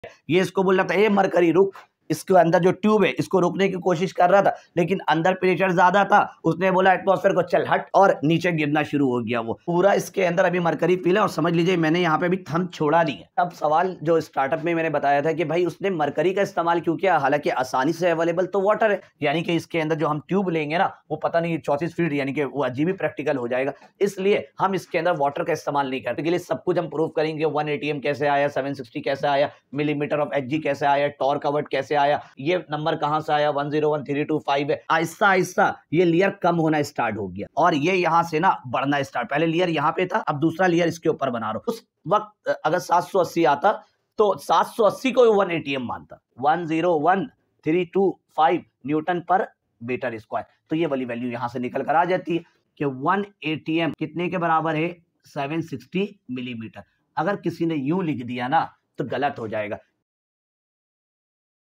ये इसको बोल रहा था, ए मरकरी रुक, इसके अंदर जो ट्यूब है इसको रोकने की कोशिश कर रहा था, लेकिन अंदर प्रेशर ज्यादा था, उसने बोला एटमॉस्फेयर को चल हट, और नीचे गिरना शुरू हो गया वो पूरा। इसके अंदर अभी मरकरी फील है, और समझ लीजिए मैंने यहाँ पे अभी थंब छोड़ा नहीं है। अब सवाल जो स्टार्टअप में मैंने बताया था कि भाई उसने मरकरी का इस्तेमाल क्यों किया, हालांकि आसानी से अवेलेबल तो वाटर है, यानी कि इसके अंदर जो हम ट्यूब लेंगे ना वो पता नहीं 34 फीट, यानी कि वो अजीब ही प्रैक्टिकल हो जाएगा, इसलिए हम इसके अंदर वाटर का इस्तेमाल नहीं करते। के लिए सब कुछ हम प्रूव करेंगे, 1 ATM कैसे आया, 760 कैसे आया, मिलीमीटर ऑफ एचजी कैसे आया, टॉर्क अवर्ट कैसे आया, ये नंबर कहां से आया, 101325 है। आहिस्ता आहिस्ता ये लेयर कम होना स्टार्ट हो गया, और ये यहां से ना बढ़ना स्टार्ट, पहले लेयर यहां पे था, अब दूसरा लेयर इसके ऊपर बना रहा हूं। उस वक्त अगर 780 आता तो 780 को 1 ATM मानता, 101325 न्यूटन पर मीटर स्क्वायर, तो ये वाली वैल्यू यहां से निकल कर आ जाती है कि 1 ATM कितने के बराबर है, 760 मिलीमीटर। अगर किसी ने यूं लिख दिया ना तो गलत हो जाएगा,